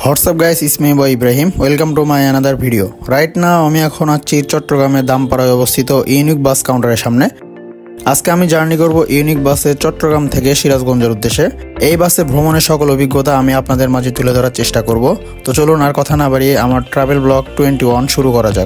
What's up guys, it's me boy Ibrahim. Welcome to my another video. Right now আমি এখন আছি চট্টগ্রামের দামপাড়ায় অবস্থিত ইউনিক বাস কাউন্টারের সামনে। আজকে আমি জার্নি করব ইউনিক বাসে চট্টগ্রাম থেকে সিরাজগঞ্জের উদ্দেশ্যে। এই বাসে ভ্রমণের সকল অভিজ্ঞতা আমি আপনাদের মাঝে তুলে ধরার চেষ্টা করব। তো চলুন আর কথা না বাড়িয়ে আমার ট্রাভেল ব্লগ 21 শুরু করা যাক।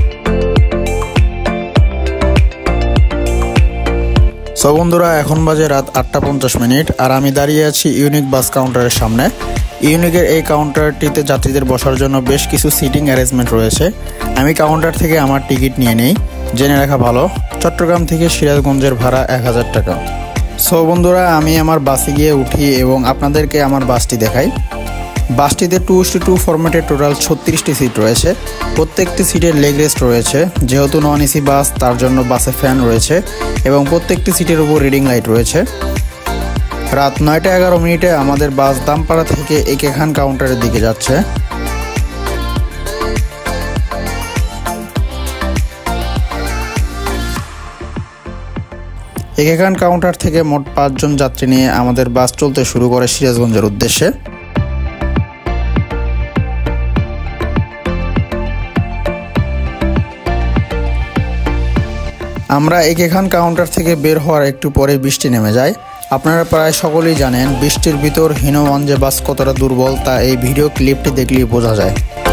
সো বন্ধুরা, এখন বাজে রাত 8:50 আর আমি দাঁড়িয়ে আছি ইউনিক বাস কাউন্টারের সামনে। ইউনিকের এই কাউন্টারটিতে যাত্রীদের বসার জন্য বেশ কিছু সিটিং অ্যারেঞ্জমেন্ট রয়েছে। আমি কাউন্টার থেকে আমার টিকিট নিয়ে নেই। জেনে রাখা ভালো, চট্টগ্রাম থেকে সিরাজগঞ্জের ভাড়া 1000 টাকা। সো বন্ধুরা, আমি আমার বাসে গিয়ে উঠি এবং আপনাদেরকে আমার বাসটি দেখাই। বাসটিতে 2:2 ফরম্যাটের টোটাল 36টি সিট রয়েছে। প্রত্যেকটি সিটের লেগ রেস্ট রয়েছে। যেহেতু নন এসি বাস, তার জন্য বাসে ফ্যান রয়েছে এবং প্রত্যেকটি সিটের উপর রিডিং লাইট রয়েছে। রাত 9:11 আমাদের বাস দামপাড়া থেকে একেখান কাউন্টারের দিকে যাচ্ছে। একেখান কাউন্টার থেকে মোট 5 জন যাত্রী নিয়ে আমাদের বাস চলতে শুরু করে সিরাজগঞ্জের উদ্দেশ্যে। আমরা একেখান কাউন্টার থেকে বের হওয়ার একটু পরে বৃষ্টি নেমে যায়। আপনারা প্রায় সকলেই জানেন বৃষ্টির ভিতর হিনোওয়ানজে বাস কতটা দুর্বল, তা এই ভিডিও ক্লিপটি দেখলেই বোঝা যায়।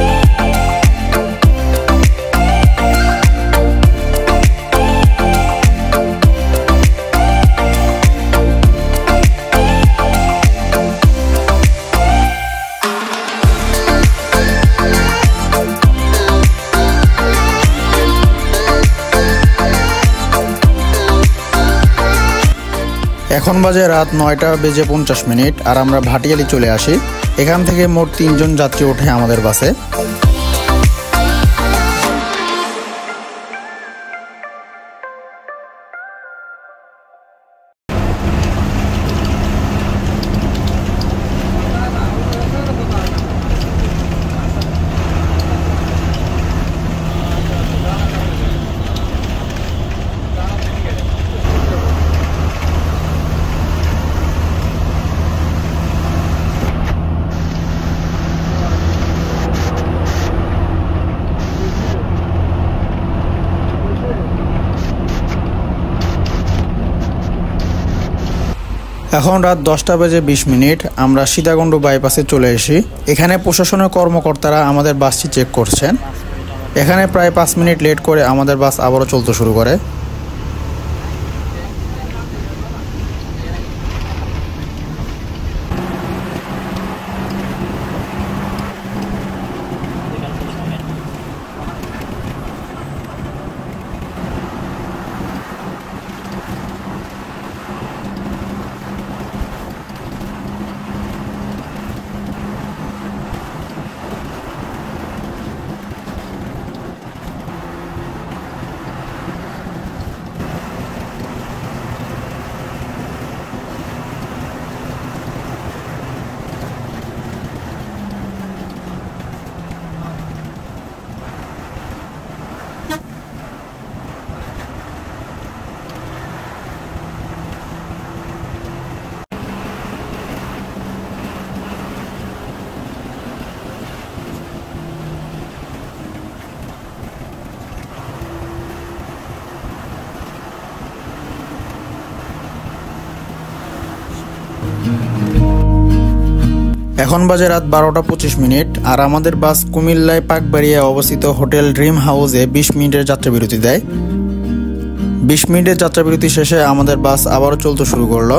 এখন বাজে রাত 9:50 আর আমরা ভাটিয়ালি চলে আসি। এখান থেকে মোট 3 জন যাত্রী ওঠে আমাদের বাসে। এখন রাত 10:20 আমরা সীতাকুণ্ড বাইপাসে চলে এসি। এখানে প্রশাসনের কর্মকর্তারা আমাদের বাসটি চেক করছেন। এখানে প্রায় 5 মিনিট লেট করে আমাদের বাস আবারও চলতে শুরু করে। এখন বাজে রাত 12:25 আর আমাদের বাস কুমিল্লায় পাকবাড়িয়ায় অবস্থিত হোটেল ড্রিম হাউসে 20 মিনিটের যাত্রাবিরতি দেয়। 20 মিনিটের যাত্রাবিরতি শেষে আমাদের বাস আবারও চলতে শুরু করলো।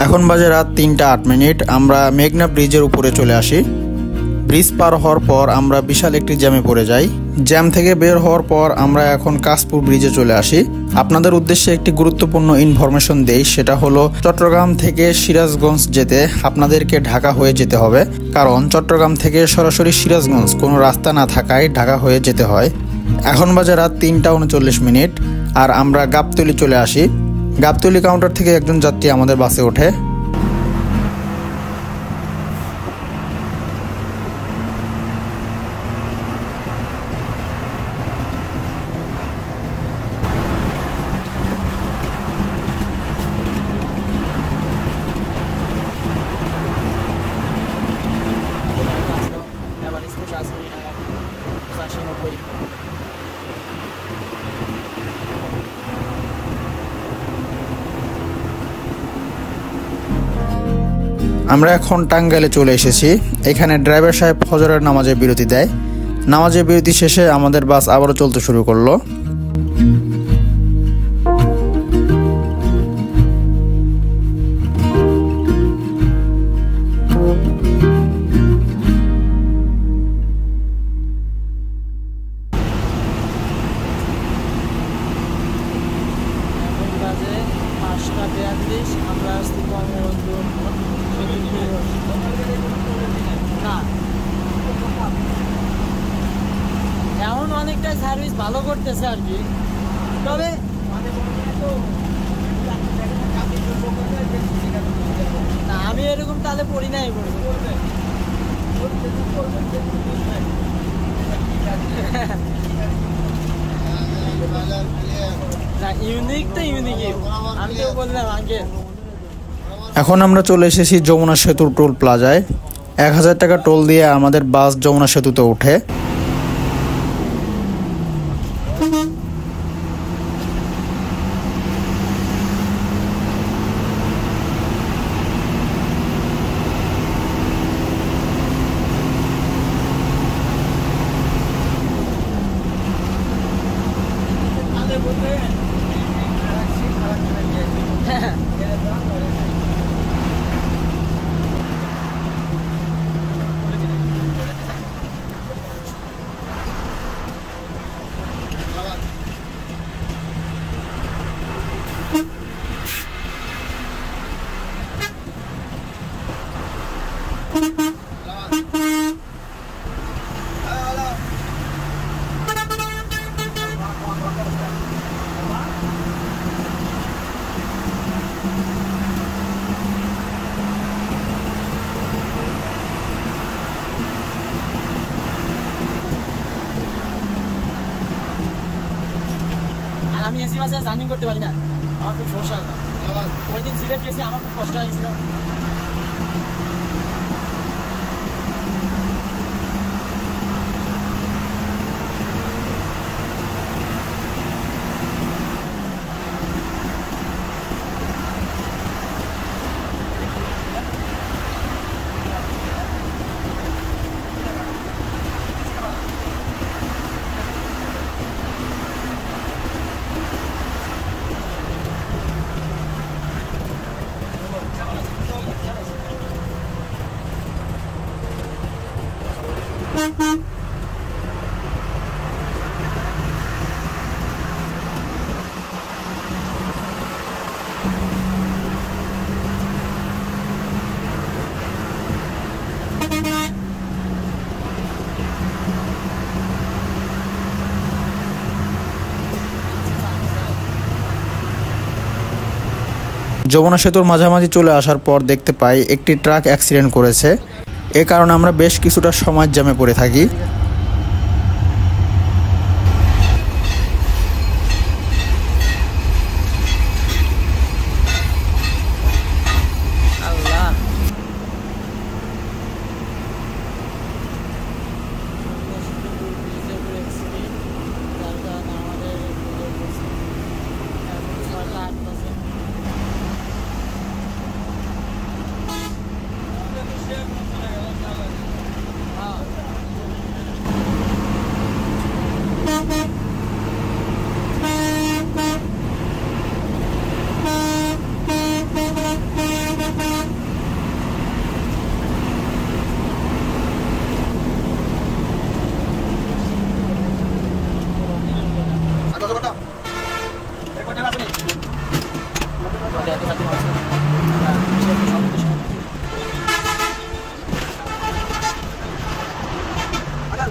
এখন বাজে রাত 3:08। আমরা মেঘনা ব্রিজের উপরে চলে আসি। ব্রিজ পার হওয়ার পর আমরা বিশাল একটি জ্যামে পড়ে যাই। জ্যাম থেকে বের হওয়ার পর আমরা এখন কাশপুর ব্রিজে চলে আসি। আপনাদের উদ্দেশ্যে একটি গুরুত্বপূর্ণ ইনফরমেশন দেই, সেটা হলো চট্টগ্রাম থেকে সিরাজগঞ্জ যেতে আপনাদেরকে ঢাকা হয়ে যেতে হবে, কারণ চট্টগ্রাম থেকে সরাসরি সিরাজগঞ্জ কোনো রাস্তা না থাকায় ঢাকা হয়ে যেতে হয়। এখন বাজে রাত 3:39 আর আমরা গাবতলী চলে আসি। গাবতলী কাউন্টার থেকে একজন যাত্রী আমাদের বাসে ওঠে। আমরা এখন টাঙ্গাইলে চলে এসেছি। এখানে ড্রাইভার সাহেব ফজরের নামাজে বিরতি দেয়। নামাজের বিরতি শেষে আমাদের বাস আবারও চলতে শুরু করলো। আমরা আসছি এখন অনেকটা সার্ভিস ভালো করতেছে আর কি, তবে না আমি এরকম তাহলে পড়ি নাই না, ইউনিক তো ইউনিক, আমি তো বললাম আগে। এখন আমরা চলে এসেছি যমুনা সেতুর টোল প্লাজায়। 1000 টাকা টোল দিয়ে আমাদের বাস যমুনা সেতুতে ওঠে। আমি এসি বাসে জার্নি করতে পারি না, আমার খুব সমস্যা হয়। ওই দিন সিলেট গেছি, আমার খুব কষ্ট হয়েছিল। যমুনা সেতুর মাঝামাঝি চলে আসার পর দেখতে পাই একটি ট্রাক অ্যাক্সিডেন্ট করেছে। এ কারণে আমরা বেশ কিছুটা সময় জ্যামে পড়ে থাকি।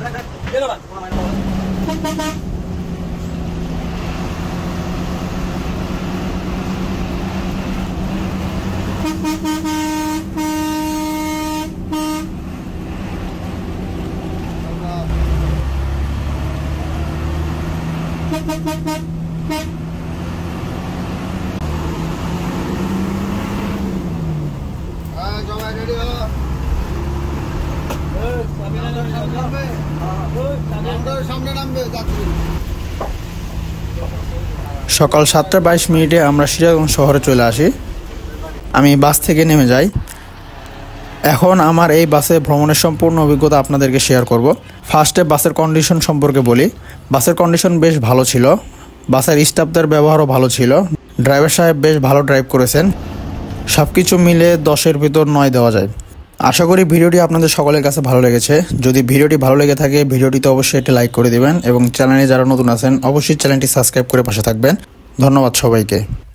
সকাল 7:22 আমরা সিরাজগঞ্জ শহরে চলে আসি। আমি বাস থেকে নেমে যাই। এখন আমার এই বাসে ভ্রমণের সম্পূর্ণ অভিজ্ঞতা আপনাদেরকে শেয়ার করব। ফার্স্টে বাসের কন্ডিশন সম্পর্কে বলি। বাসের কন্ডিশন বেশ ভালো ছিল। বাসের স্টাফদের ব্যবহারও ভালো ছিল। ড্রাইভার সাহেব বেশ ভালো ড্রাইভ করেছেন। সব কিছু মিলে 10-এর ভিতর 9 দেওয়া যায়। আশা করি ভিডিওটি আপনাদের সকলের কাছে ভালো লেগেছে। যদি ভিডিওটি ভালো লেগে থাকে ভিডিওটিতে অবশ্যই একটি লাইক করে দিবেন এবং চ্যানেলে যারা নতুন আছেন অবশ্যই চ্যানেলটি সাবস্ক্রাইব করে পাশে থাকবেন। ধন্যবাদ সবাইকে।